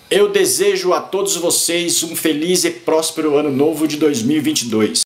Eu desejo a todos vocês um feliz e próspero ano novo de 2022.